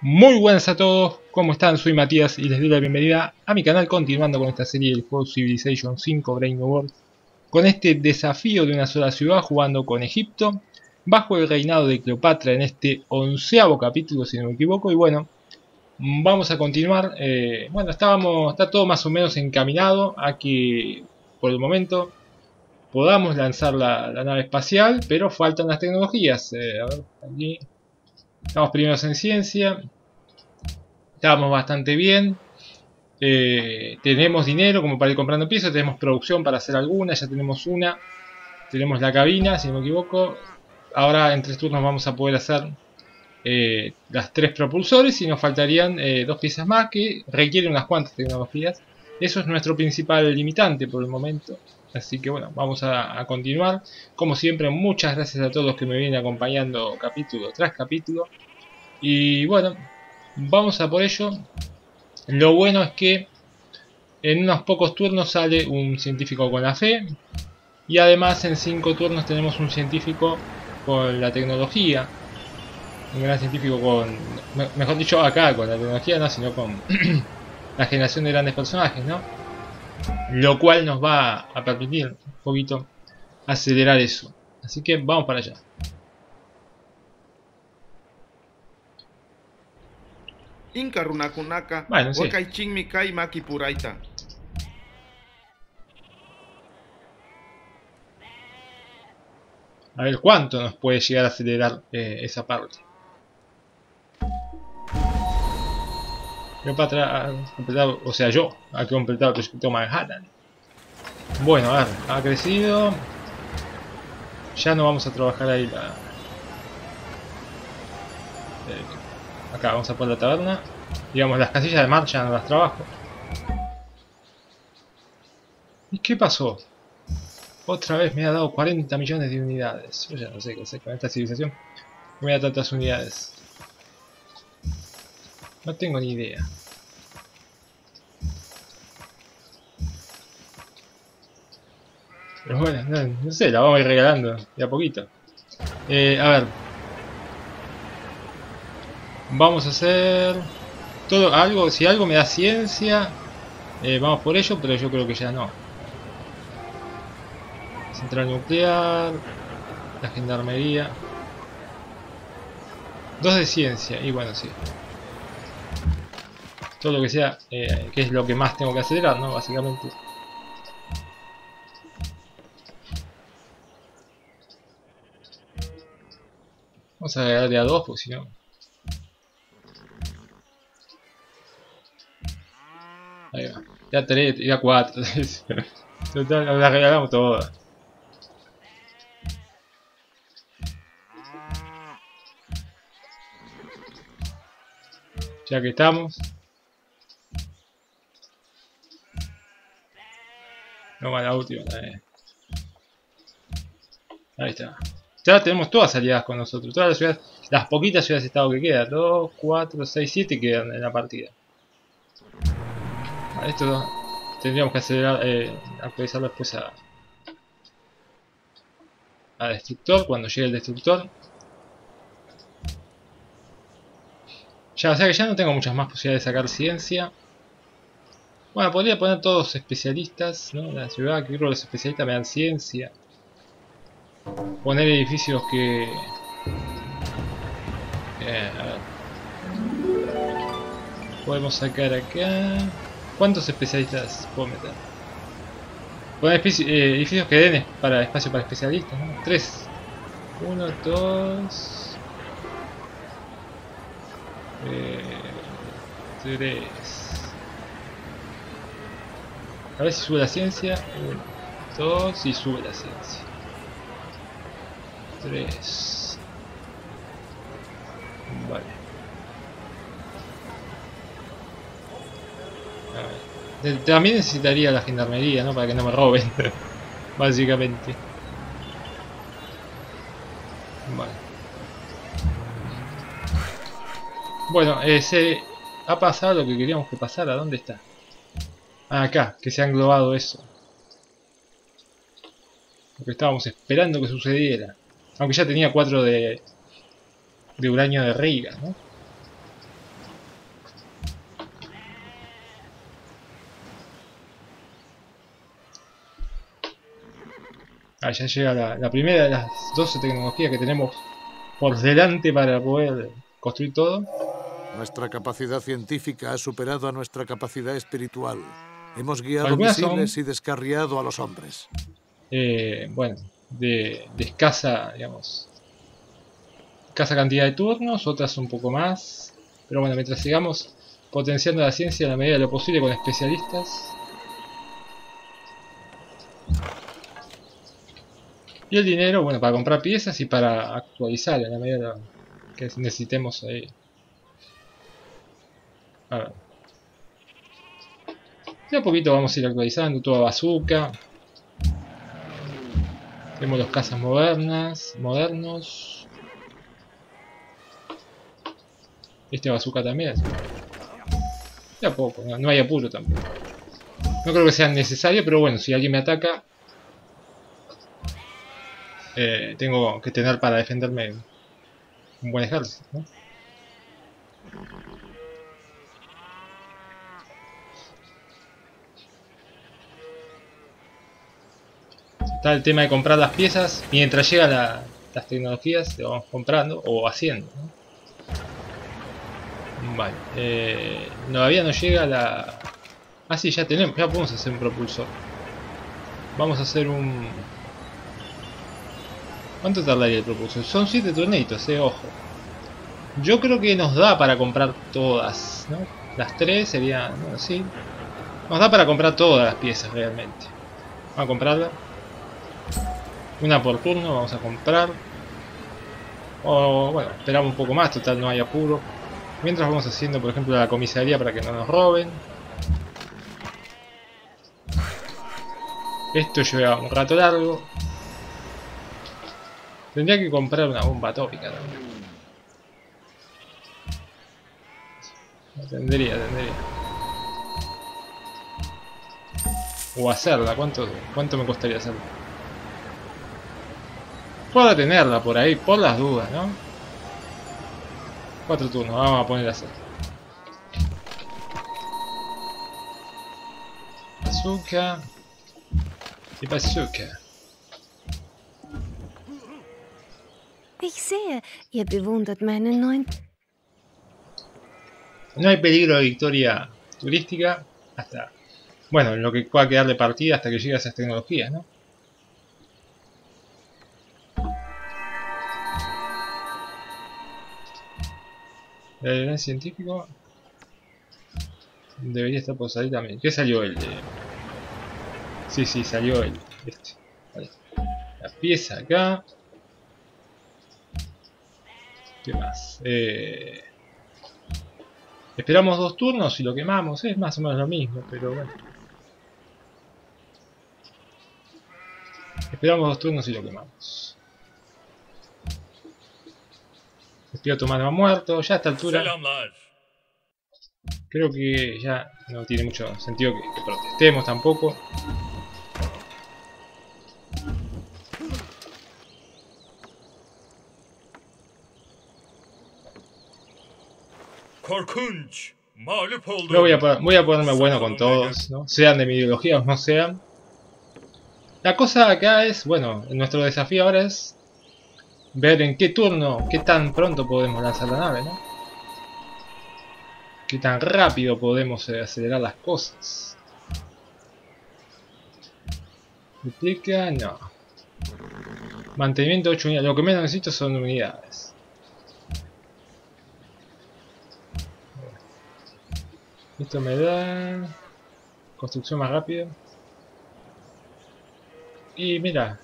Muy buenas a todos, ¿cómo están? Soy Matías y les doy la bienvenida a mi canal continuando con esta serie del juego Civilization V Brain World, con este desafío de una sola ciudad jugando con Egipto bajo el reinado de Cleopatra en este 11º capítulo si no me equivoco. Y bueno, vamos a continuar. Bueno, está todo más o menos encaminado a que por el momento podamos lanzar la nave espacial, pero faltan las tecnologías. A ver, aquí estamos primeros en ciencia. Estábamos bastante bien. Tenemos dinero como para ir comprando piezas. Tenemos producción para hacer alguna. Ya tenemos una. Tenemos la cabina, si no me equivoco. Ahora en 3 turnos vamos a poder hacer las 3 propulsores. Y nos faltarían 2 piezas más que requieren unas cuantas tecnologías. Eso es nuestro principal limitante por el momento. Así que bueno, vamos a continuar. Como siempre, muchas gracias a todos los que me vienen acompañando capítulo tras capítulo. Y bueno, vamos a por ello. Lo bueno es que en unos pocos turnos sale un científico con la fe. Y además en 5 turnos tenemos un científico con la tecnología. Un gran científico con... Mejor dicho, acá con la tecnología no, sino con la generación de grandes personajes, ¿no? Lo cual nos va a permitir un poquito acelerar eso. Así que vamos para allá. Inka runakunaka Bueno, sí. wakaychinmi kay makipurayta. A ver cuánto nos puede llegar a acelerar esa parte. Cleopatra ha completado, o sea, yo ha completado el proyecto Manhattan. Bueno, a ver, ha crecido. Ya no vamos a trabajar ahí acá vamos a poner la taberna. Digamos, las casillas de mar ya no las trabajo. ¿Y qué pasó? Otra vez me ha dado 40 millones de unidades. Yo ya no sé qué hacer con esta civilización. Me da tantas unidades. No tengo ni idea. Pero bueno, no sé, la vamos a ir regalando de a poquito. A ver. Vamos a hacer todo algo. Si algo me da ciencia, vamos por ello, pero yo creo que ya no. Central nuclear, la gendarmería. 2 de ciencia, y bueno, sí. Todo lo que sea, que es lo que más tengo que acelerar, ¿no? Básicamente. Vamos a agregarle a 2, porque si no... Ahí va. Ya 3, ya 4. Total, las regalamos todas. Ya que estamos. Vamos a la última. Ahí está. Ya tenemos todas aliadas con nosotros. Todas las ciudades, las poquitas ciudades de estado que quedan. 2, 4, 6, 7 quedan en la partida. Vale, esto tendríamos que acelerar, actualizarlo después a destructor, cuando llegue el destructor. Ya, o sea que ya no tengo muchas más posibilidades de sacar ciencia. Bueno, podría poner todos especialistas, ¿no? En la ciudad, que creo que los especialistas me dan ciencia. Poner edificios que... a ver. Podemos sacar acá... ¿Cuántos especialistas puedo meter? Poner edificios que den para espacio para especialistas, ¿no? 3. 1, 2... 3. A ver si sube la ciencia. 1, 2 y sube la ciencia. 3. Vale. A ver. También necesitaría la gendarmería, ¿no? Para que no me roben. Básicamente. Vale. Bueno, se ha pasado lo que queríamos que pasara. ¿Dónde está? Ah, acá, que se ha englobado eso. Lo que estábamos esperando que sucediera. Aunque ya tenía 4 de uranio de Reiga, ¿no? Ah, ya llega la primera de las 12 tecnologías que tenemos por delante para poder construir todo. Nuestra capacidad científica ha superado a nuestra capacidad espiritual. Hemos guiado Algunas son, misiles y descarriado a los hombres. bueno, de escasa, digamos, escasa cantidad de turnos, otras un poco más. Pero bueno, mientras sigamos potenciando la ciencia en la medida de lo posible con especialistas. Y el dinero, bueno, para comprar piezas y para actualizar en la medida de lo que necesitemos ahí. A ver. De a poquito vamos a ir actualizando toda bazooka. Tenemos los cazas modernos. Este bazooka también. De a poco, no hay apuro tampoco. No creo que sea necesario, pero bueno, si alguien me ataca, tengo que tener para defenderme un buen ejército, ¿no? Está el tema de comprar las piezas mientras llegan las tecnologías, lo vamos comprando o haciendo, ¿no? Vale, todavía no llega la... Ah, sí, ya podemos hacer un propulsor. Vamos a hacer un... ¿Cuánto tardaría el propulsor? Son 7 tornitos, ojo. Yo creo que nos da para comprar todas, ¿no? Las 3 serían... Bueno, sí. Nos da para comprar todas las piezas realmente. Vamos a comprarla. Una por turno vamos a comprar. O bueno, esperamos un poco más, total no hay apuro. Mientras vamos haciendo, por ejemplo, la comisaría para que no nos roben. Esto lleva un rato largo. Tendría que comprar una bomba atómica también. Tendría. O hacerla, ¿cuánto me costaría hacerla? Puedo tenerla por ahí, por las dudas, ¿no? 4 turnos, vamos a poner a hacer. Bazooka. Y bazooka. Ich sehe, ihr bewundert meinen neuen... No hay peligro de victoria turística hasta... Bueno, en lo que pueda quedar de partida hasta que llegue a esas tecnologías, ¿no? El científico debería estar por salir también. ¿Qué salió el de...? Sí, salió el... Este. Vale. La pieza acá. ¿Qué más? Esperamos 2 turnos y lo quemamos. Es más o menos lo mismo, pero bueno. Esperamos 2 turnos y lo quemamos. El piloto humano ha muerto. Ya a esta altura creo que ya no tiene mucho sentido que protestemos tampoco. Pero voy a ponerme bueno con todos, ¿no? Sean de mi ideología o no sean. La cosa acá es, bueno, nuestro desafío ahora es ver en qué turno, qué tan pronto podemos lanzar la nave, ¿no? Qué tan rápido podemos acelerar las cosas. Duplica, no. Mantenimiento 8 unidades, lo que menos necesito son unidades. Esto me da construcción más rápida. Y mira,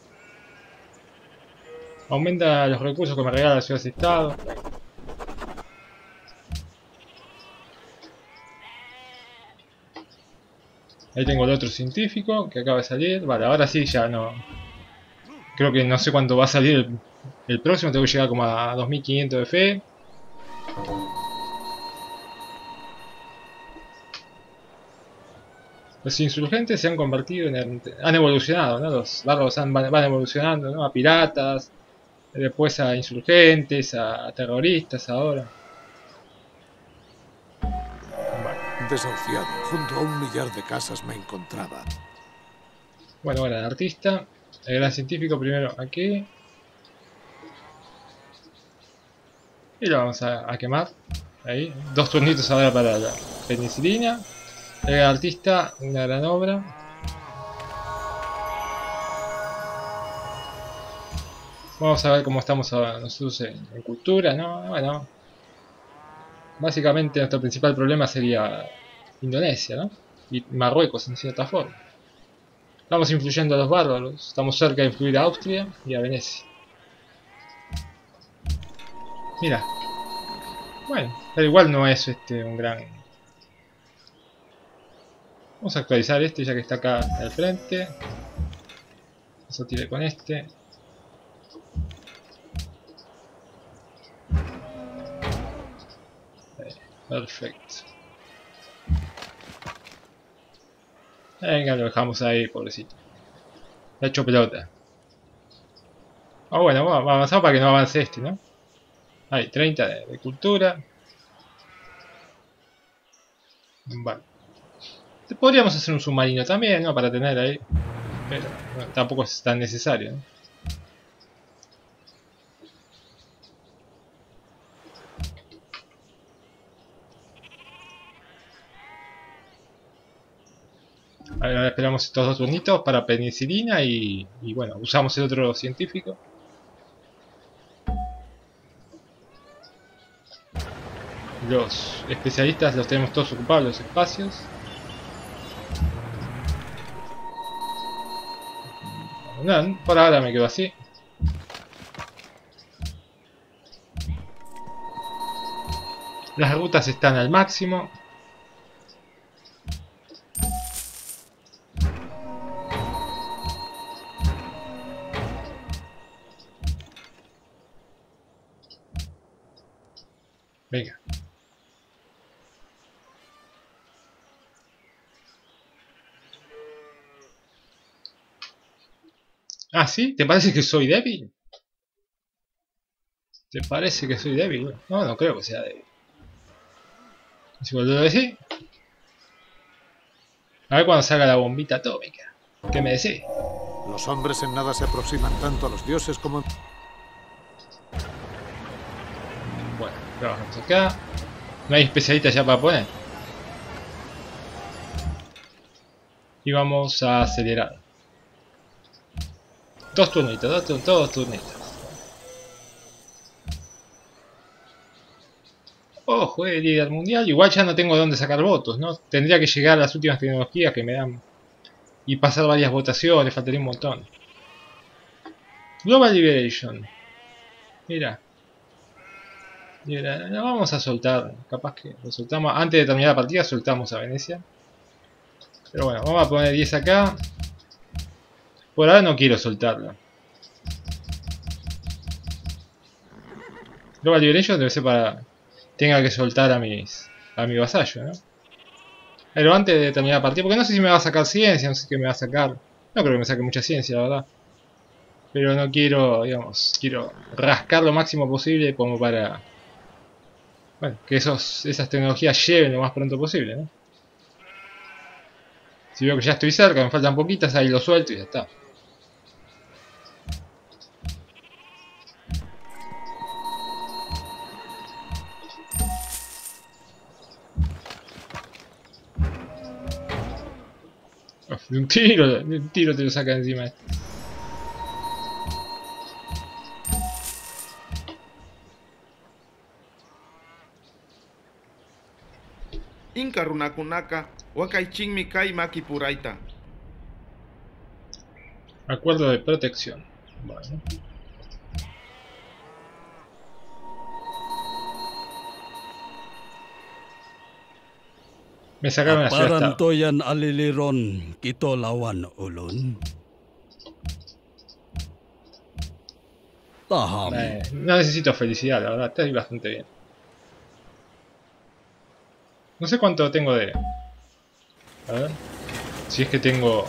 aumenta los recursos que me regala la ciudad de estado. Ahí tengo el otro científico que acaba de salir. Vale, ahora sí ya no. Creo que no sé cuánto va a salir el próximo. Tengo que llegar como a 2500 de fe. Los insurgentes se han convertido en... han evolucionado, ¿no? Los bárbaros van evolucionando, ¿no? A piratas, después a insurgentes, a terroristas ahora. Vale. Desahuciado, junto a 1 millar de casas me encontraba. Bueno, el artista. El gran científico primero aquí. Y lo vamos a quemar. Ahí. 2 turnitos ahora para la penicilina. El gran artista, una gran obra. Vamos a ver cómo estamos ahora nosotros en cultura, ¿no? Bueno. Básicamente nuestro principal problema sería Indonesia, ¿no? Y Marruecos en cierta forma. Estamos influyendo a los bárbaros. Estamos cerca de influir a Austria y a Venecia. Mira. Bueno, pero igual no es un gran... Vamos a actualizar este ya que está acá al frente. Eso tire con este. Perfecto. Venga, lo dejamos ahí, pobrecito. Le ha hecho pelota. Ah, bueno, vamos a avanzar para que no avance este, ¿no? Hay 30 de cultura. Vale. Podríamos hacer un submarino también, ¿no? Para tener ahí. Pero bueno, tampoco es tan necesario, ¿no? Ahora esperamos estos 2 turnitos para penicilina y bueno, usamos el otro científico. Los especialistas los tenemos todos ocupados, los espacios. No, por ahora me quedo así. Las rutas están al máximo. Venga. Ah, ¿sí? ¿Te parece que soy débil? ¿Te parece que soy débil? No, no creo que sea débil. Si vuelvo a decir. A ver cuando salga la bombita atómica. ¿Qué me decís? Los hombres en nada se aproximan tanto a los dioses como... Bueno, trabajamos acá. No hay especialistas ya para poner. Y vamos a acelerar. 2 turnitos, 2 turnitos. Ojo, líder mundial. Igual ya no tengo dónde sacar votos, ¿no? Tendría que llegar a las últimas tecnologías que me dan. Y pasar varias votaciones, faltaría un montón. Global Liberation. Mira. Lo vamos a soltar. Capaz que lo soltamos. Antes de terminar la partida soltamos a Venecia. Pero bueno, vamos a poner 10 acá. Por ahora no quiero soltarlo. Global Liberation debe ser para... Tenga que soltar a mi vasallo, ¿no? Pero antes de terminar la partida, porque no sé si me va a sacar ciencia, no sé qué me va a sacar. No creo que me saque mucha ciencia, la verdad. Pero no quiero, digamos, quiero rascar lo máximo posible como para... Bueno, que esas tecnologías lleven lo más pronto posible, ¿no? Si veo que ya estoy cerca, me faltan poquitas, ahí lo suelto y ya está. De un tiro te lo saca encima. Inka runakunaka wakaychinmi kay makipurayta. Acuerdo de protección. Bueno. Me sacaron la ciudad. Parantoyan aliliron kito lawan ulun. Taham. No necesito felicidad, la verdad, estoy bastante bien. No sé cuánto tengo de... A ver. Si es que tengo...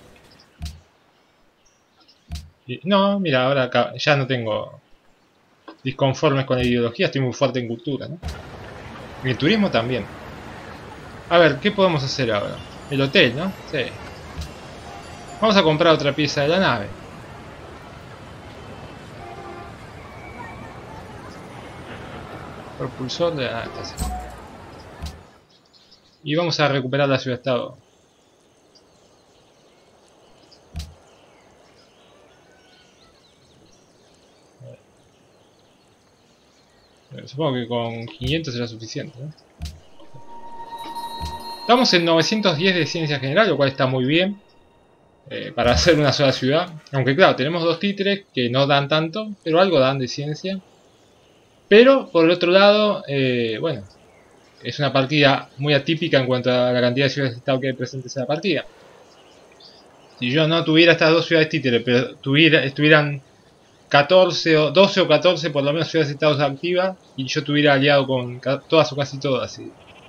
No, mira, ahora acá ya no tengo disconformes con la ideología, estoy muy fuerte en cultura, ¿no? Y el turismo también. A ver, ¿qué podemos hacer ahora? El hotel, ¿no? Sí. Vamos a comprar otra pieza de la nave. Propulsor de... Ah, está cerca. Y vamos a recuperar la ciudad-estado. Supongo que con 500 será suficiente, ¿no? Estamos en 910 de ciencia general, lo cual está muy bien para hacer una sola ciudad. Aunque claro, tenemos dos títeres que no dan tanto, pero algo dan de ciencia. Pero por el otro lado, bueno, es una partida muy atípica en cuanto a la cantidad de ciudades de estado que hay presentes en la partida. Si yo no tuviera estas dos ciudades títeres, pero estuvieran 14 o 12 o 14 por lo menos ciudades de estados activas, y yo tuviera aliado con todas o casi todas,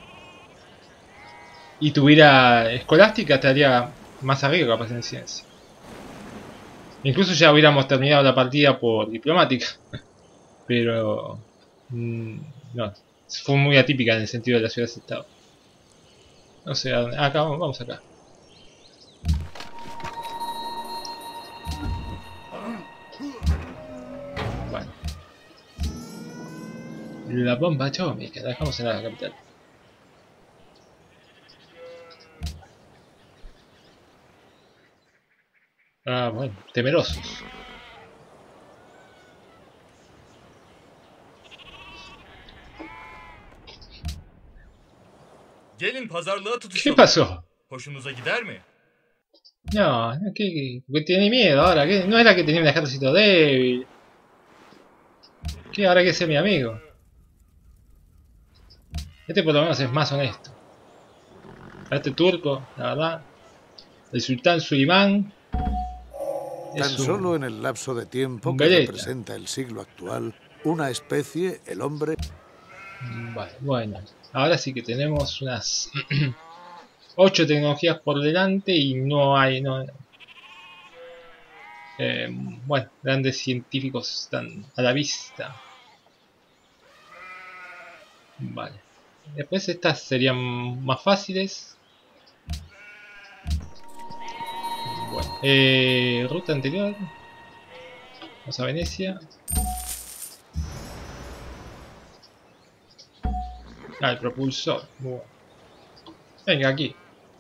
y tuviera escolástica, estaría más arriba capaz en ciencia. Incluso ya hubiéramos terminado la partida por diplomática. Pero no, fue muy atípica en el sentido de las ciudades-estado. No sé, acá vamos acá. Bueno. La bomba atómica, la dejamos en la capital. Ah, bueno, temerosos. Gelin pazarlığa ¿Qué tutuşalım. pasó? Hoşunuza gider mi? No, que tiene miedo ahora, que no era que tenía un ejército débil. Que ahora que sea mi amigo. Este por lo menos es más honesto. A este turco, la verdad. El sultán Sulimán. Tan solo en el lapso de tiempo que veleta. representa el siglo actual, una especie, el hombre... Vale, bueno. Ahora sí que tenemos unas 8 tecnologías por delante y no hay... bueno, grandes científicos están a la vista. Vale. Después estas serían más fáciles. Bueno, ruta anterior. Vamos a Venecia. Ah, el propulsor. Muy bueno. Venga, aquí.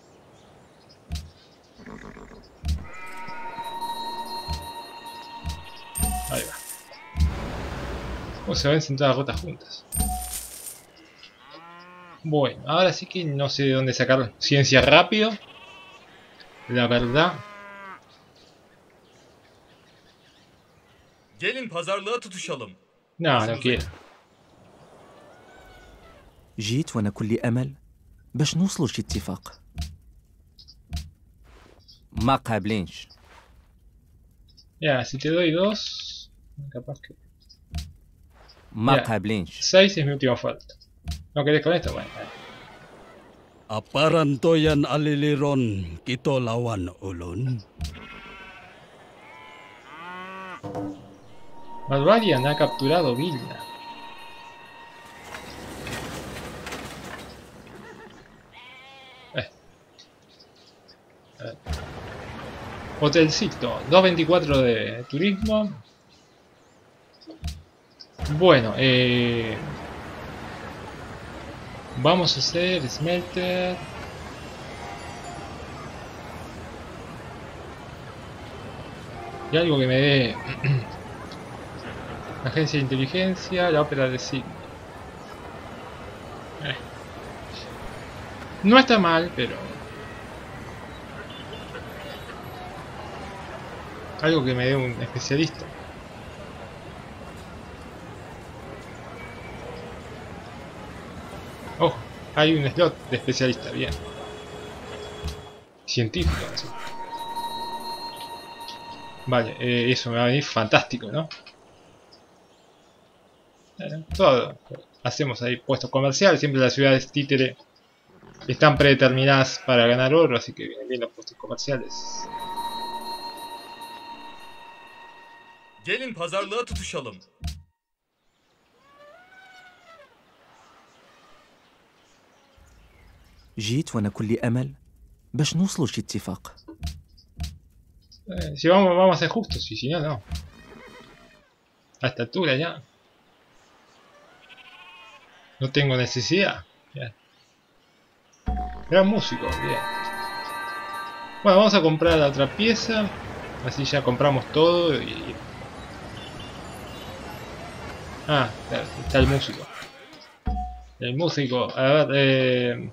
Ahí va. ¿Cómo se vencen todas las rutas juntas? Bueno, ahora sí que no sé de dónde sacar ciencia rápido. La verdad. Gelin pazarlığa tutuşalım. No, no quiero. جيت وانا كلي امل باش نوصلوا لشي اتفاق. ما قابلينش. Ya, si te doy 2, capaz que... ما Ya. قابلينش. 6 es mi última oferta. ¿No querés con esto? Bueno. Aparantoyan aliliron kito lawan ulun. Barbarian ha capturado Vilna. A ver. Hotelcito, 2.24 de turismo. Bueno, vamos a hacer smelter. Y algo que me dé agencia de inteligencia, la ópera de Sigma. No está mal, pero algo que me dé un especialista. Ojo, hay un slot de especialista, bien. Científico, así. Vale, eso me va a venir fantástico, ¿no? Todo. Hacemos ahí puestos comerciales, siempre las ciudades títere están predeterminadas para ganar oro, así que vienen bien los puestos comerciales. Gelin pazarlığa tutuşalım. جيت وانا كلي امل باش نوصلوا لشي اتفاق. Si vamos a ser justos, y si no, no. A esta altura ya. No tengo necesidad. Bien. Gran músico, bien. Bueno, vamos a comprar la otra pieza. Así ya compramos todo y... Ah, claro, está el músico. El músico, a ver,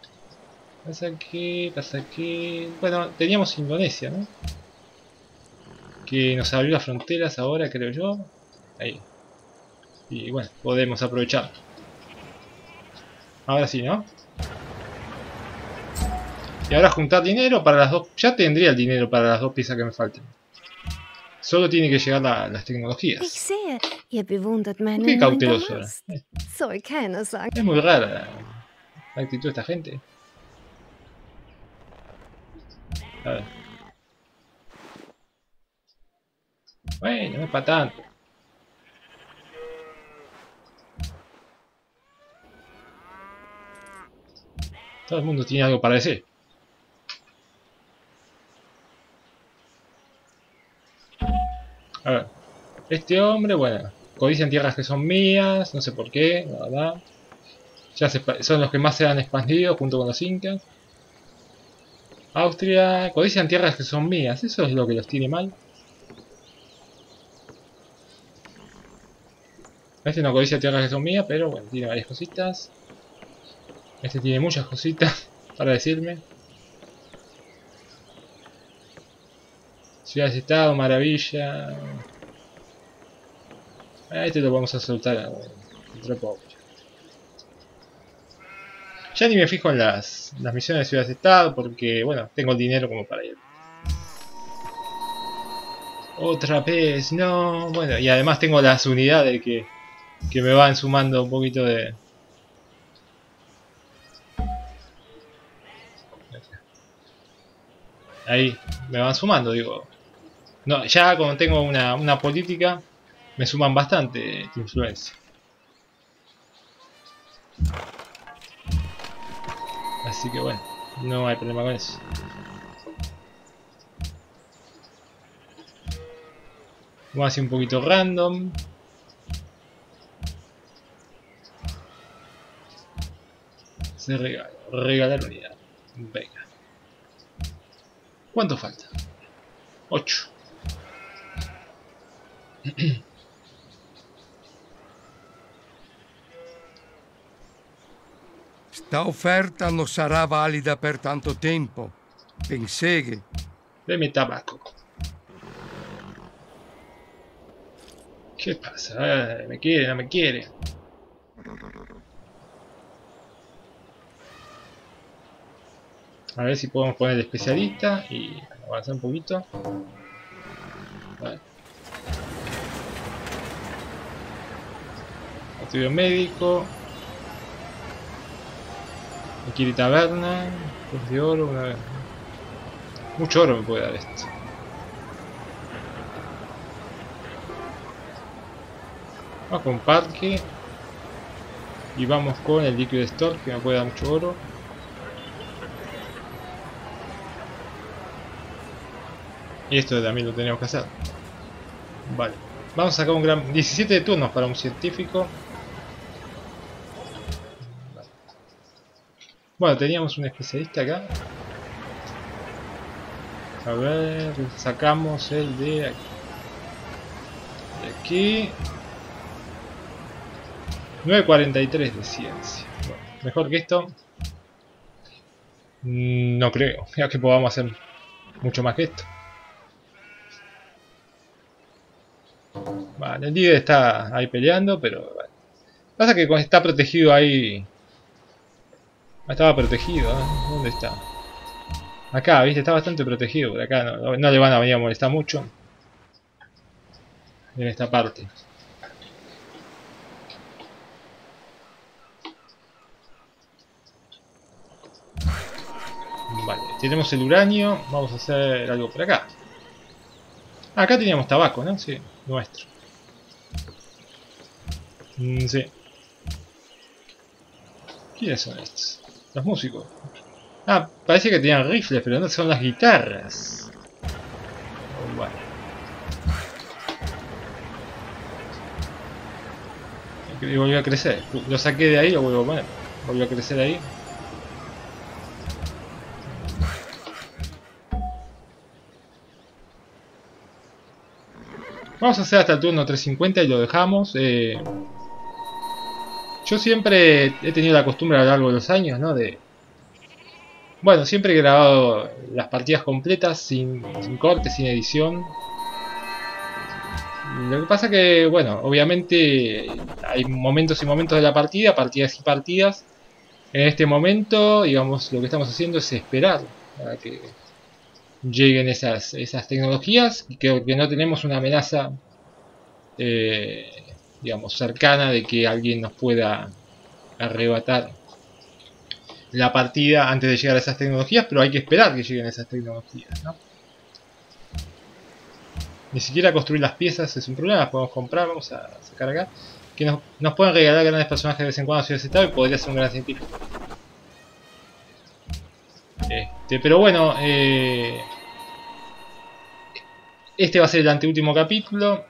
pasa que... Bueno, teníamos Indonesia, ¿no? Que nos abrió las fronteras ahora, creo yo. Ahí. Y bueno, podemos aprovechar. Ahora sí, ¿no? Y ahora juntar dinero para las dos... Ya tendría el dinero para las dos piezas que me faltan. Solo tiene que llegar las Ich tecnologías. sehe, ihr bewundert meine Qué neuen cauteloso era. Mast. Soll keiner sagen. Es muy rara la actitud de esta gente. A ver. Bueno, no es para tanto. Todo el mundo tiene algo para decir. A ver. Este hombre, bueno, codician tierras que son mías, no sé por qué, la verdad. Son los que más se han expandido junto con los incas. Austria, codician tierras que son mías, eso es lo que los tiene mal. Este no codicia tierras que son mías, pero bueno, tiene varias cositas. Este tiene muchas cositas para decirme. Ciudades de estado, maravilla. Este lo vamos a soltar entre poco. Ya ni me fijo en las misiones de ciudades de estado porque, bueno, tengo el dinero como para ir. Otra vez, no. Bueno, y además tengo las unidades que me van sumando un poquito de... Ahí, me van sumando, digo. No, ya cuando tengo una política, me suman bastante influencia. Así que bueno, no hay problema con eso. Vamos a hacer un poquito random. Se regala, regalar unidad. Venga. ¿Cuánto falta? 8. Sta offerta non sarà valida per tanto tempo. Penseghe. Deme tabaco. ¿Qué pasa? ¿Me quiere? ¿No me quiere? A ver si podemos poner el especialista y avanzar un poquito. Vale. Estudio médico. Aquí hay taberna. Pues de oro. Una vez. Mucho oro me puede dar esto. Vamos con parque. Y vamos con el Liquid Store que me puede dar mucho oro. Y esto también lo tenemos que hacer. Vale. Vamos a sacar un gran... 17 turnos para un científico. Vale. Bueno, teníamos un especialista acá. A ver, sacamos el de aquí. 943 de ciencia. Bueno, mejor que esto. No creo. Ya que podamos hacer mucho más que esto. Vale, el líder está ahí peleando, pero vale. Pasa que está protegido ahí. Estaba protegido, ¿eh? ¿Dónde está? Acá, viste, está bastante protegido. Por acá no le van a venir a molestar mucho. En esta parte. Vale, tenemos el uranio. Vamos a hacer algo por acá. Acá teníamos tabaco, ¿no? Sí, nuestro. Sí. ¿Quiénes son estos? Los músicos. Ah, parece que tenían rifles, pero no son las guitarras. Oh, bueno. Y volvió a crecer. Lo saqué de ahí, lo vuelvo a poner. Volvió a crecer ahí. Vamos a hacer hasta el turno 350 y lo dejamos. Yo siempre he tenido la costumbre a lo largo de los años, ¿no? Bueno, siempre he grabado las partidas completas sin corte, sin edición. Lo que pasa que, bueno, obviamente hay momentos y momentos de la partida, partidas y partidas. En este momento, digamos, lo que estamos haciendo es esperar a que lleguen esas tecnologías. Y creo que no tenemos una amenaza, digamos, cercana de que alguien nos pueda arrebatar la partida antes de llegar a esas tecnologías, pero hay que esperar que lleguen esas tecnologías, ¿no? Ni siquiera construir las piezas es un problema, las podemos comprar. Vamos a sacar acá. Que nos pueden regalar grandes personajes de vez en cuando si hubiese estado y podría ser un gran científico. Pero bueno, este va a ser el anteúltimo capítulo.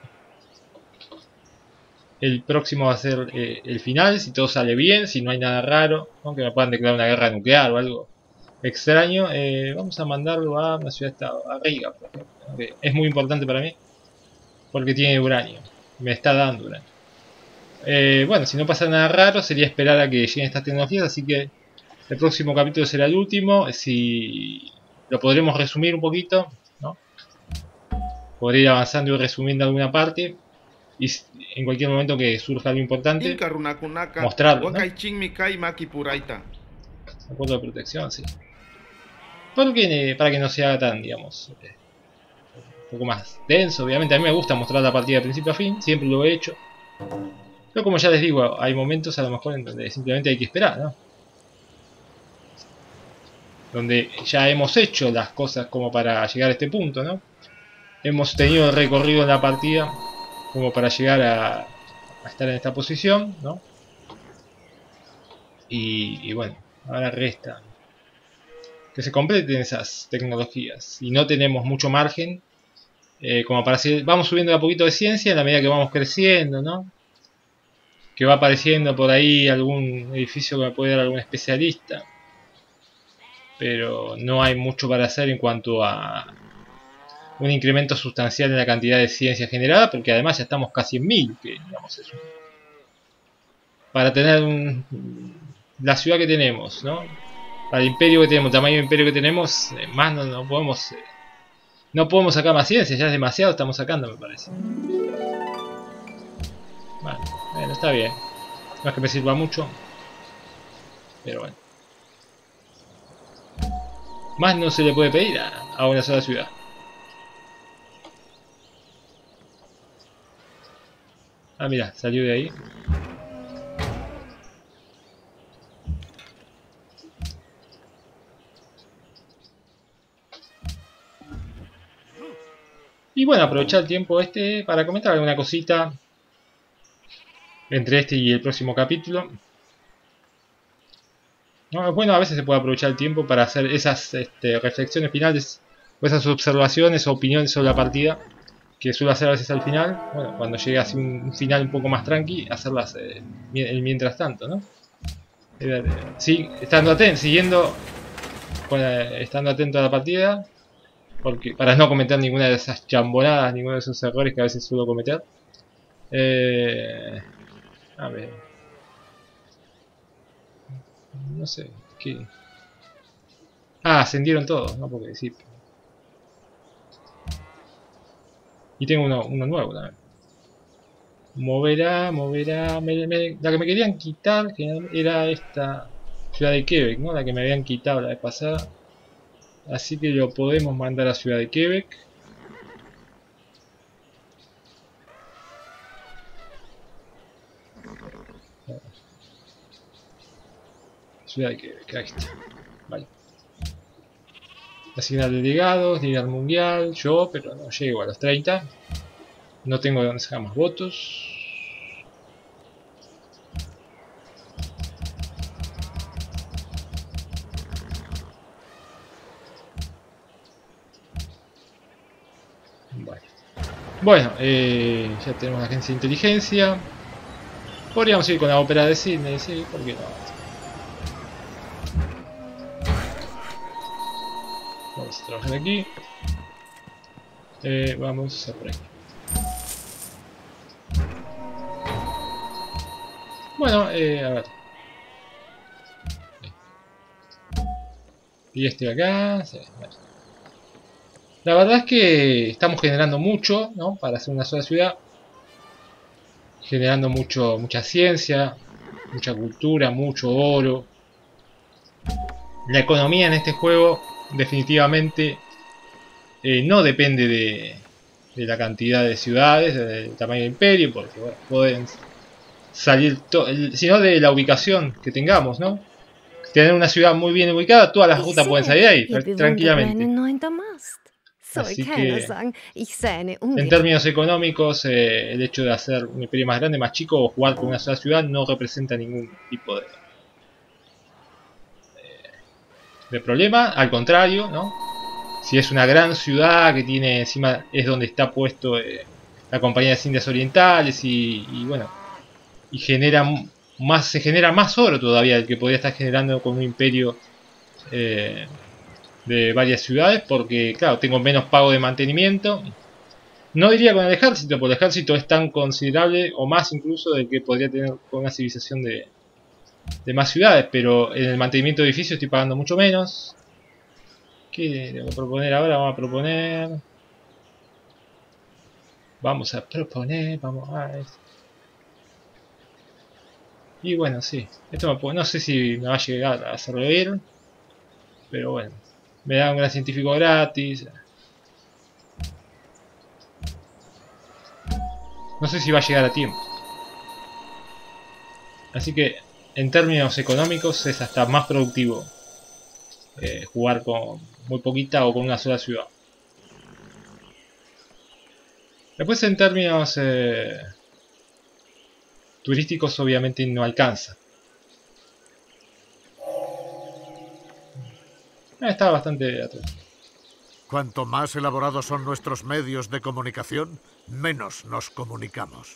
El próximo va a ser el final, si todo sale bien, si no hay nada raro, ¿no? Que me puedan declarar una guerra nuclear o algo extraño. Vamos a mandarlo a una ciudad a Riga, por ejemplo, ¿no? Que es muy importante para mí porque tiene uranio, me está dando uranio. Bueno, si no pasa nada raro sería esperar a que lleguen estas tecnologías, así que el próximo capítulo será el último. Si lo podremos resumir un poquito, ¿no? Podré ir avanzando y resumiendo alguna parte. Y en cualquier momento que surja algo importante, mostrarlo, ¿no? Acuerdo de protección, sí. Porque, para que no se haga tan, digamos, un poco más denso. Obviamente a mí me gusta mostrar la partida de principio a fin, siempre lo he hecho. Pero como ya les digo, hay momentos a lo mejor en donde simplemente hay que esperar, ¿no? Donde ya hemos hecho las cosas como para llegar a este punto, ¿no? Hemos tenido el recorrido en la partida como para llegar a estar en esta posición, ¿no? Y bueno, ahora resta que se completen esas tecnologías. Y no tenemos mucho margen como para seguir. Vamos subiendo a poquito de ciencia en la medida que vamos creciendo, ¿no? Que va apareciendo por ahí algún edificio que me puede dar algún especialista. Pero no hay mucho para hacer en cuanto a un incremento sustancial en la cantidad de ciencia generada, porque además ya estamos casi en 1000, que digamos eso. Para tener la ciudad que tenemos, ¿no? Para el imperio que tenemos, el tamaño de imperio que tenemos, más no podemos sacar más ciencia, ya es demasiado estamos sacando, me parece. Bueno, está bien. No es que me sirva mucho, pero bueno. Más no se le puede pedir a una sola ciudad. Ah, mira, salió de ahí. Y bueno, aprovechar el tiempo para comentar alguna cosita entre este y el próximo capítulo. No, bueno, a veces se puede aprovechar el tiempo para hacer esas reflexiones finales o esas observaciones o opiniones sobre la partida que suelo hacer a veces al final. Bueno, cuando llega así un final un poco más tranqui, hacerlas mientras tanto, ¿no? Sí, estando atento, estando atento a la partida, porque para no cometer ninguna de esas chambonadas, ninguno de esos errores que a veces suelo cometer. A ver, no sé qué. Ah, ascendieron todos, ¿no? Porque sí. Y tengo uno nuevo también. Moverá. La que me querían quitar era esta Ciudad de Quebec, ¿no? La que me habían quitado la vez pasada. Así que lo podemos mandar a Ciudad de Quebec. Ciudad de Quebec, ahí está. Vale. Asignar delegados, líder mundial, yo, pero no llego a los 30. No tengo de dónde sacar más votos. Bueno, ya tenemos la agencia de inteligencia. Podríamos ir con la ópera de Sydney, sí, ¿por qué no? Vamos a trabajar aquí. Vamos a por aquí. Bueno, a ver. Y este de acá. Sí, bueno. La verdad es que estamos generando mucho, ¿no? Para hacer una sola ciudad. Generando mucha ciencia, mucha cultura, mucho oro. La economía en este juego definitivamente no depende de la cantidad de ciudades, del tamaño del imperio, porque bueno, pueden salir, sino de la ubicación que tengamos, ¿no? Tener una ciudad muy bien ubicada, todas las rutas pueden salir ahí, tranquilamente. Así que, en términos económicos, el hecho de hacer un imperio más grande, más chico, o jugar con una sola ciudad no representa ningún tipo de problema, al contrario, ¿no? Si es una gran ciudad que tiene encima, es donde está puesto la Compañía de las Indias Orientales y bueno, y se genera más oro todavía del que podría estar generando con un imperio de varias ciudades, porque claro, tengo menos pago de mantenimiento. No diría con el ejército, porque el ejército es tan considerable o más incluso del que podría tener con una civilización de más ciudades, pero en el mantenimiento de edificios estoy pagando mucho menos. ¿Qué debo proponer ahora? Vamos a proponer, vamos a ver. Y bueno, sí, esto no sé si me va a llegar a hacer reír, pero bueno, me da un gran científico gratis. No sé si va a llegar a tiempo. Así que en términos económicos es hasta más productivo jugar con muy poquita o con una sola ciudad. Después en términos turísticos obviamente no alcanza. Está bastante atrás. Cuanto más elaborados son nuestros medios de comunicación, menos nos comunicamos.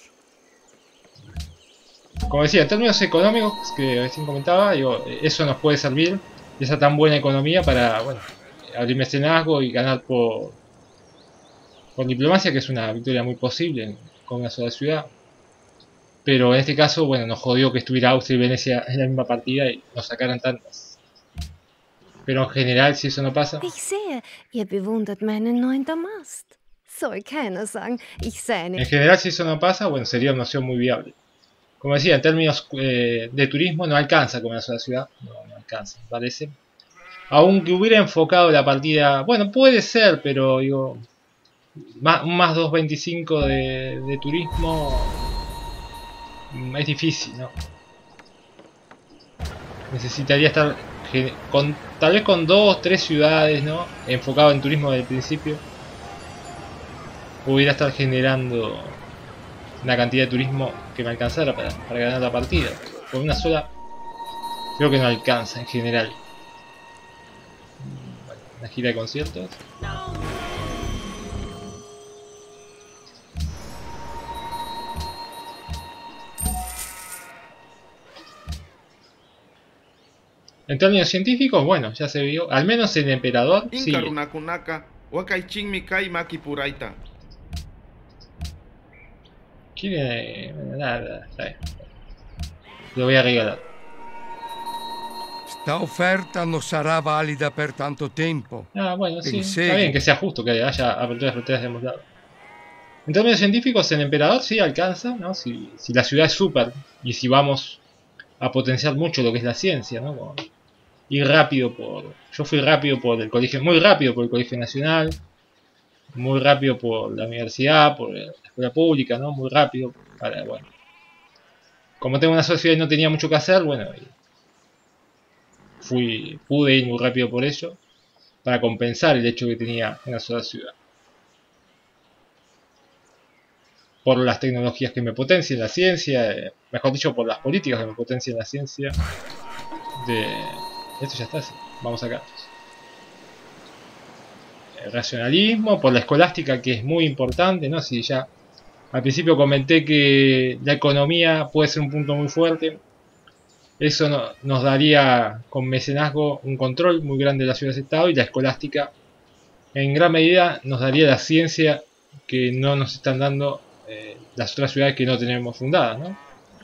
Como decía, en términos económicos, que recién comentaba, digo, eso nos puede servir, esa tan buena economía para, bueno, abrir mecenazgo y ganar por diplomacia, que es una victoria muy posible con una sola ciudad. Pero en este caso, bueno, nos jodió que estuviera Austria y Venecia en la misma partida y nos sacaran tantas. Pero en general, si eso no pasa... Ich sehe, ihr bewundert meinen 9. Mast. Soll keiner sagen, ich sehe En general, si eso no pasa, bueno, sería una opción muy viable. Como decía, en términos de turismo no alcanza con una sola ciudad. No alcanza, me parece. Aunque hubiera enfocado la partida... Bueno, puede ser, pero digo... Más 2.25 de turismo... Es difícil, ¿no? Necesitaría estar... tal vez con 2 o 3 ciudades, ¿no? Enfocado en turismo desde el principio. Pudiera estar generando una cantidad de turismo que me alcanzara para ganar la partida. Con una sola creo que no alcanza en general. Bueno, una gira de conciertos. En términos científicos, bueno, ya se vio, al menos en Emperador, sí. Nada, está bien. Lo voy a regalar. Sta offerta non sarà valida per tanto tempo. Ah, bueno, sí, está bien que sea justo, que haya aperturas de fronteras de ambos lados. En términos científicos, en Emperador sí alcanza, ¿no? Si la ciudad es súper y si vamos a potenciar mucho lo que es la ciencia, ¿no? Como ir rápido yo fui rápido por el colegio, muy rápido por el Colegio Nacional, muy rápido por la universidad, por la escuela pública, ¿no? Muy rápido para, bueno. Como tengo una sociedad y no tenía mucho que hacer, bueno, pude ir muy rápido por ello, para compensar el hecho que tenía una sola ciudad. Por las tecnologías que me potencian la ciencia, mejor dicho, por las políticas que me potencian la ciencia. Esto ya está, sí. Vamos acá. El racionalismo, por la escolástica, que es muy importante, ¿no? Si ya Al principio comenté que la economía puede ser un punto muy fuerte. Eso nos daría con mecenazgo un control muy grande de las ciudades-estado, y la escolástica en gran medida nos daría la ciencia que no nos están dando las otras ciudades que no tenemos fundadas, ¿no?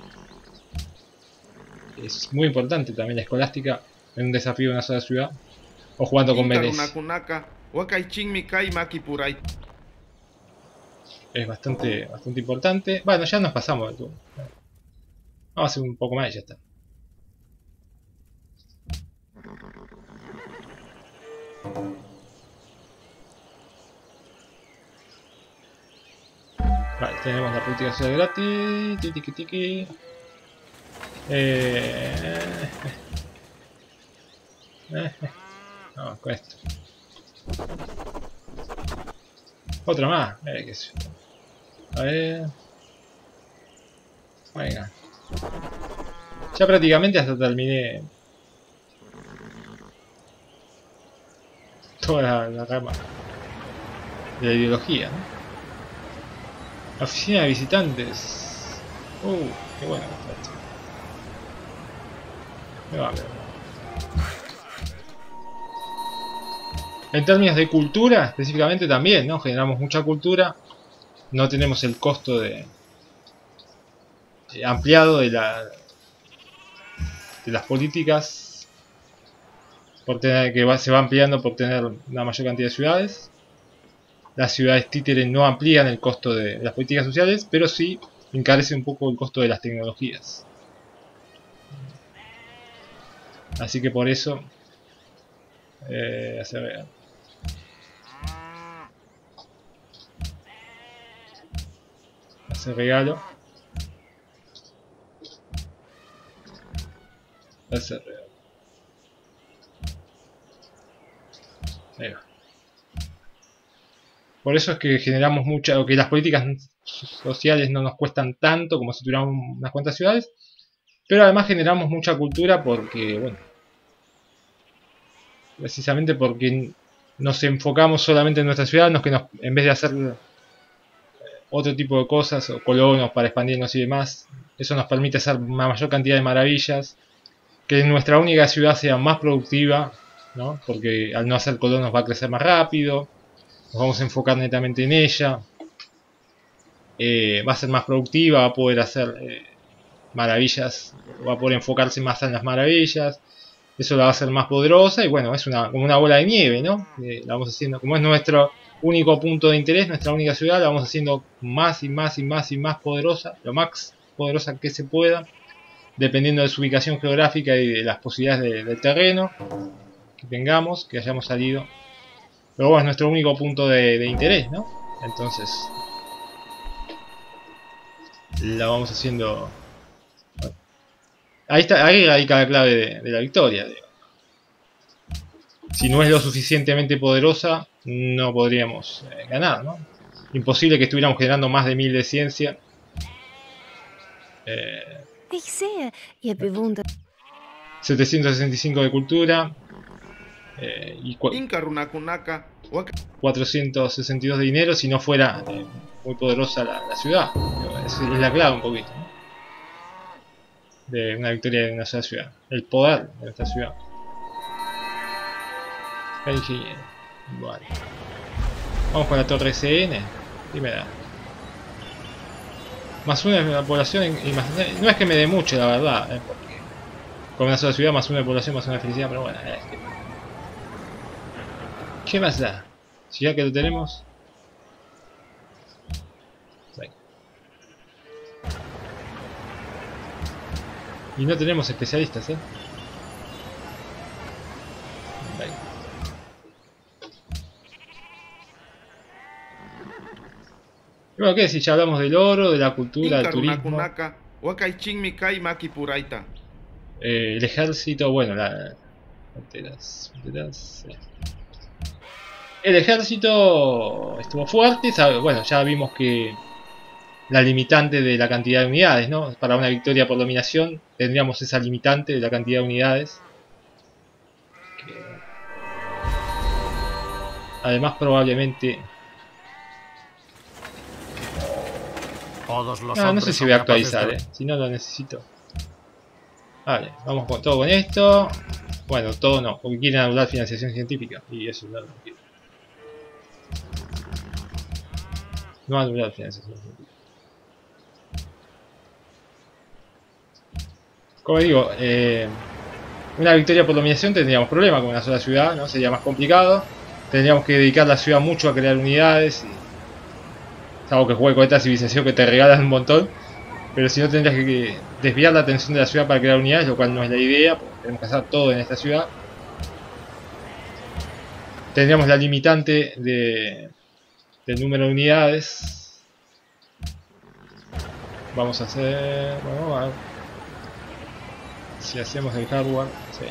Es muy importante también la escolástica en un desafío de una sola ciudad, o jugando con Menes. Es bastante importante. Bueno, ya nos pasamos del turno. Vamos a hacer un poco más y ya está. Vale, tenemos la política social gratis. Tiki tiki. Vamos con esto. Otra más. Qué sé yo. A ver. Venga. Ya prácticamente hasta terminé toda la rama de la ideología, ¿no? Oficina de visitantes. Qué bueno que está esto. Me va a ver. En términos de cultura, específicamente también, ¿no? Generamos mucha cultura. No tenemos el costo de ampliado de las políticas por tener, se va ampliando por tener una mayor cantidad de ciudades. Las ciudades títeres no amplían el costo de las políticas sociales, pero sí encarece un poco el costo de las tecnologías. Así que por eso hace regalo. Hace regalo. Ahí va. Por eso es que generamos o que las políticas sociales no nos cuestan tanto como si tuviéramos unas cuantas ciudades, pero además generamos mucha cultura porque, bueno, precisamente porque nos enfocamos solamente en nuestra ciudad, en vez de hacer otro tipo de cosas o colonos para expandirnos y demás, eso nos permite hacer una mayor cantidad de maravillas, que nuestra única ciudad sea más productiva, ¿no? Porque al no hacer colonos va a crecer más rápido. Nos vamos a enfocar netamente en ella. Va a ser más productiva, va a poder hacer maravillas, va a poder enfocarse más en las maravillas. Eso la va a hacer más poderosa y bueno, es como una bola de nieve, ¿no? La vamos haciendo, como es nuestro único punto de interés, nuestra única ciudad, la vamos haciendo más y más y más y más poderosa, lo más poderosa que se pueda, dependiendo de su ubicación geográfica y de las posibilidades del terreno que tengamos, que hayamos salido. Pero bueno, es nuestro único punto de interés, ¿no? Entonces la vamos haciendo. Ahí radica la clave de la victoria. Si no es lo suficientemente poderosa, no podríamos ganar, ¿no? Imposible que estuviéramos generando más de 1000 de ciencia. Ich sehe, ihr bewundert 765 de cultura. Y 462 de dinero si no fuera muy poderosa la ciudad. Es la clave un poquito, ¿no? De una victoria de una sola ciudad. El poder de nuestra ciudad. Ingeniero. Vale. Vamos con la torre SN. Primera. Más una de la población. No es que me dé mucho, la verdad. Porque con una sola ciudad, más una de población, más una de felicidad. Pero bueno, es que... ¿Qué más da? Si ya que lo tenemos. Ahí. Y no tenemos especialistas, Ahí. Y bueno, ¿qué decir? Ya hablamos del oro, de la cultura, del turismo. El ejército, bueno, el ejército estuvo fuerte, bueno, ya vimos que la limitante de la cantidad de unidades, ¿no? Para una victoria por dominación tendríamos esa limitante de la cantidad de unidades. Además probablemente Todos los No sé hombres si son voy a capaces actualizar, si no lo necesito. Vale, vamos con todo con esto. Bueno, todo no, porque quieren anular financiación científica. Y eso no lo quiero. No anular financiación científica. Como digo, una victoria por dominación tendríamos problemas con una sola ciudad, ¿no? Sería más complicado. Tendríamos que dedicar la ciudad mucho a crear unidades. Es algo que juegue con esta civilización que te regalan un montón. Pero si no, tendrías que desviar la atención de la ciudad para crear unidades, lo cual no es la idea, porque tenemos que hacer todo en esta ciudad. Tendríamos la limitante del número de unidades. Vamos a hacer... Bueno, a ver si hacemos el hardware. Sí.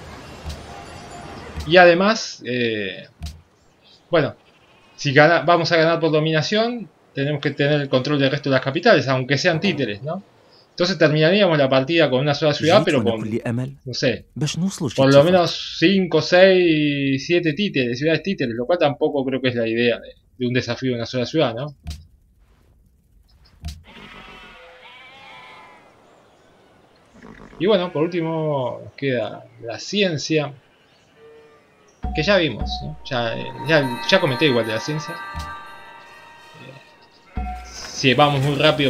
Y además, bueno, si vamos a ganar por dominación, tenemos que tener el control del resto de las capitales, aunque sean títeres, ¿no? Entonces terminaríamos la partida con una sola ciudad, pero con, no sé, por lo menos 5, 6, 7 títeres, ciudades títeres, lo cual tampoco creo que es la idea de un desafío de una sola ciudad, ¿no? Y bueno, por último nos queda la ciencia, que ya vimos, ¿no? Ya comenté igual de la ciencia. Si vamos muy rápido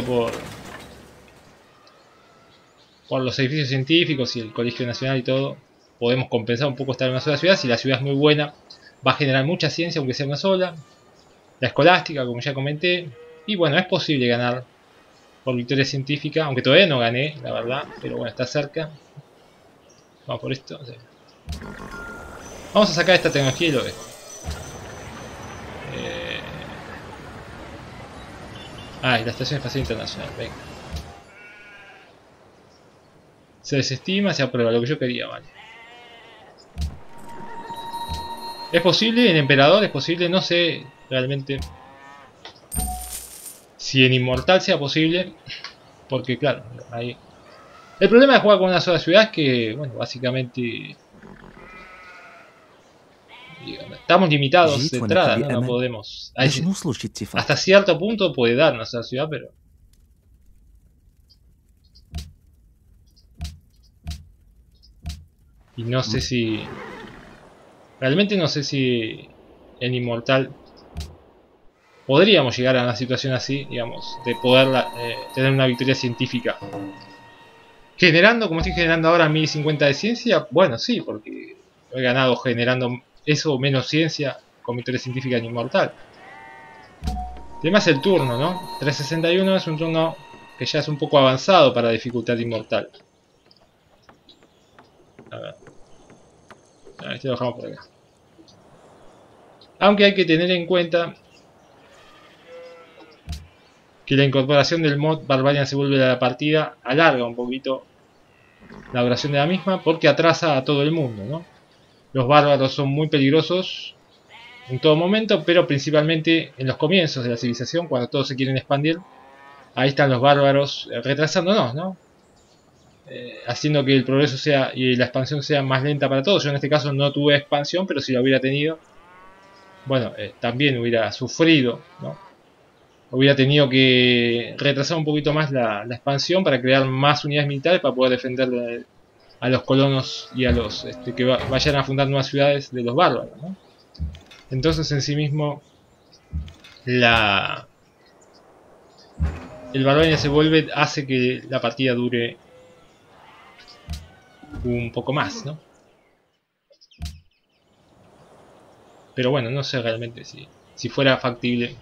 por los edificios científicos y el Colegio Nacional y todo, podemos compensar un poco estar en una sola ciudad. Si la ciudad es muy buena, va a generar mucha ciencia, aunque sea una sola. La escolástica, como ya comenté. Y bueno, es posible ganar por victoria científica, aunque todavía no gané, la verdad, pero bueno, está cerca. Vamos por esto. Sí. Vamos a sacar esta tecnología y lo dejo. Y la Estación Espacial Internacional, venga. Se desestima, se aprueba, lo que yo quería, vale. Es posible, en Emperador es posible, no sé realmente si en Inmortal sea posible, porque claro, ahí... El problema de jugar con una sola ciudad es que, bueno, básicamente... Estamos limitados de entrada, ¿no? No podemos... Hasta cierto punto puede dar una sola ciudad, pero... Y no sé si... Realmente no sé si en Inmortal podríamos llegar a una situación así, digamos, de poder tener una victoria científica. Generando, como estoy generando ahora 1050 de ciencia, bueno, sí, porque he ganado generando eso o menos ciencia con victoria científica en Inmortal. Además el turno, ¿no? 361 es un turno que ya es un poco avanzado para dificultad Inmortal. A ver. Este lo dejamos por acá. Aunque hay que tener en cuenta que la incorporación del mod Barbarian se vuelve a la partida alarga un poquito la duración de la misma porque atrasa a todo el mundo, ¿no? Los bárbaros son muy peligrosos en todo momento, pero principalmente en los comienzos de la civilización, cuando todos se quieren expandir. Ahí están los bárbaros retrasándonos, ¿no? Haciendo que el progreso sea y la expansión sea más lenta para todos. Yo en este caso no tuve expansión, pero si la hubiera tenido, bueno, también hubiera sufrido, ¿no? Hubiera tenido que retrasar un poquito más la expansión para crear más unidades militares para poder defender a los colonos y a los que vayan a fundar nuevas ciudades de los bárbaros, ¿no? Entonces en sí mismo el Barbarian se vuelve, hace que la partida dure un poco más, ¿no? Pero bueno, no sé realmente si fuera factible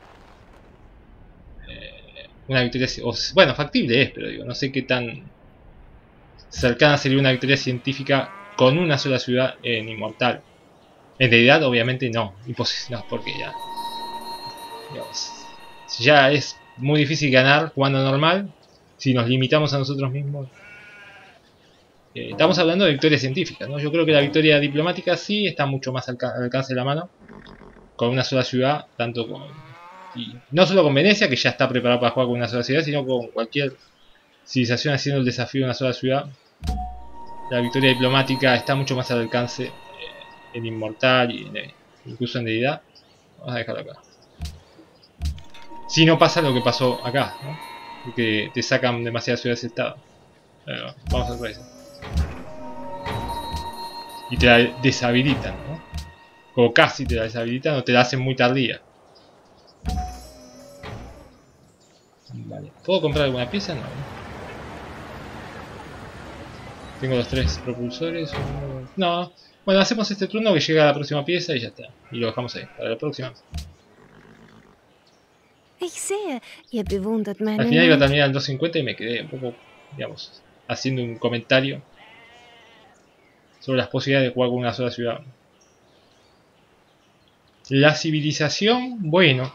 una victoria, bueno, factible es, pero digo, no sé qué tan cercana sería una victoria científica con una sola ciudad en Inmortal. En realidad, obviamente no, imposible, no, porque ya, digamos, ya es muy difícil ganar jugando normal si nos limitamos a nosotros mismos. Estamos hablando de victoria científica, ¿no? Yo creo que la victoria diplomática sí está mucho más al alcance de la mano con una sola ciudad, tanto con... Y no solo con Venecia, que ya está preparada para jugar con una sola ciudad, sino con cualquier civilización haciendo el desafío de una sola ciudad. La victoria diplomática está mucho más al alcance en Inmortal y incluso en Deidad. Vamos a dejarlo acá. Si no pasa lo que pasó acá, ¿no? Que te sacan demasiadas ciudades-estado. Vamos a hacer eso. Y te la deshabilitan, ¿no? O casi te la deshabilitan o te la hacen muy tardía. Vale. ¿Puedo comprar alguna pieza? No. Tengo los 3 propulsores. No. Bueno, hacemos este turno que llega a la próxima pieza y ya está. Y lo dejamos ahí, para la próxima. Ich sehe, ihr bewundert meine Al final iba a neuen... terminar en 250 y me quedé un poco, digamos, haciendo un comentario sobre las posibilidades de jugar con una sola ciudad. La civilización, bueno,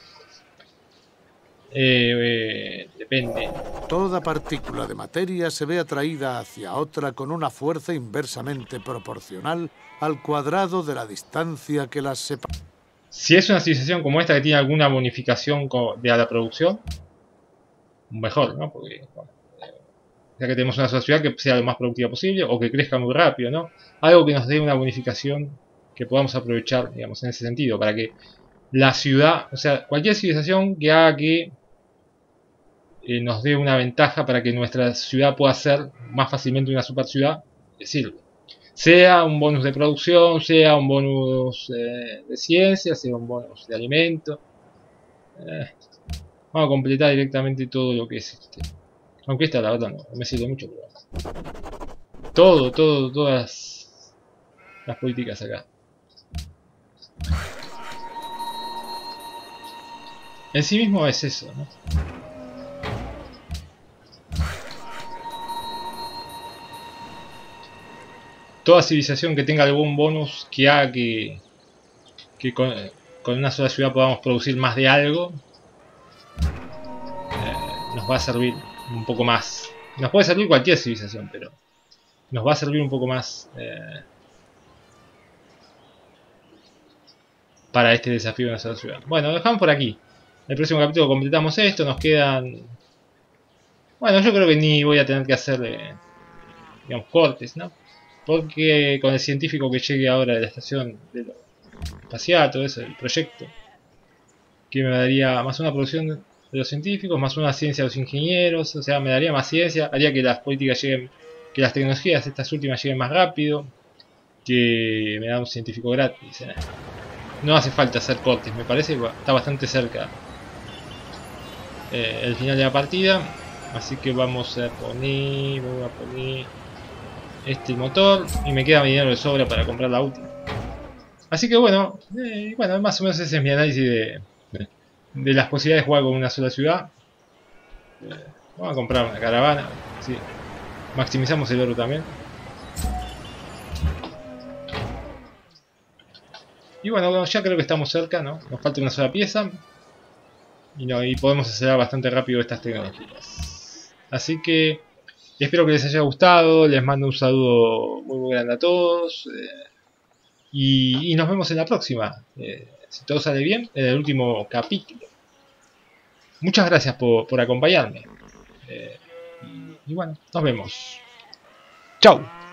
depende. Toda partícula de materia se ve atraída hacia otra con una fuerza inversamente proporcional al cuadrado de la distancia que las separa. Si es una civilización como esta que tiene alguna bonificación de la producción, mejor, ¿no? Porque, bueno, ya que tenemos una sola ciudad que sea lo más productiva posible o que crezca muy rápido, ¿no? Algo que nos dé una bonificación que podamos aprovechar, digamos, en ese sentido, para que la ciudad, o sea, cualquier civilización que haga que nos dé una ventaja para que nuestra ciudad pueda ser más fácilmente una super ciudad, sirve. Sea un bonus de producción, sea un bonus de ciencia, sea un bonus de alimento. Vamos a completar directamente todo lo que es este. Aunque esta la verdad no me sirve mucho, pero todas las políticas acá. En sí mismo es eso, ¿no? Toda civilización que tenga algún bonus que haga que con una sola ciudad podamos producir más de algo, nos va a servir un poco más. Nos puede servir cualquier civilización, pero nos va a servir un poco más para este desafío de una sola ciudad. Bueno, lo dejamos por aquí. En el próximo capítulo completamos esto, nos quedan... Bueno, yo creo que ni voy a tener que hacer, digamos, cortes, ¿no? Porque con el científico que llegue ahora de la estación de lo espacial, todo eso, el proyecto, que me daría más una producción de los científicos, más una ciencia de los ingenieros, o sea, me daría más ciencia, haría que las políticas lleguen, que las tecnologías, estas últimas, lleguen más rápido, que me da un científico gratis. No hace falta hacer cortes, me parece que está bastante cerca el final de la partida, así que vamos a poner este motor y me queda mi dinero de sobra para comprar la última. Así que bueno, más o menos ese es mi análisis de las posibilidades de jugar con una sola ciudad. Vamos a comprar una caravana, sí. Maximizamos el oro también. Y bueno, ya creo que estamos cerca, ¿no? Nos falta una sola pieza. Y podemos acelerar bastante rápido estas tecnologías. Así que espero que les haya gustado. Les mando un saludo muy grande a todos. Y nos vemos en la próxima. Si todo sale bien, en el último capítulo. Muchas gracias por acompañarme. Y bueno, nos vemos. Chau.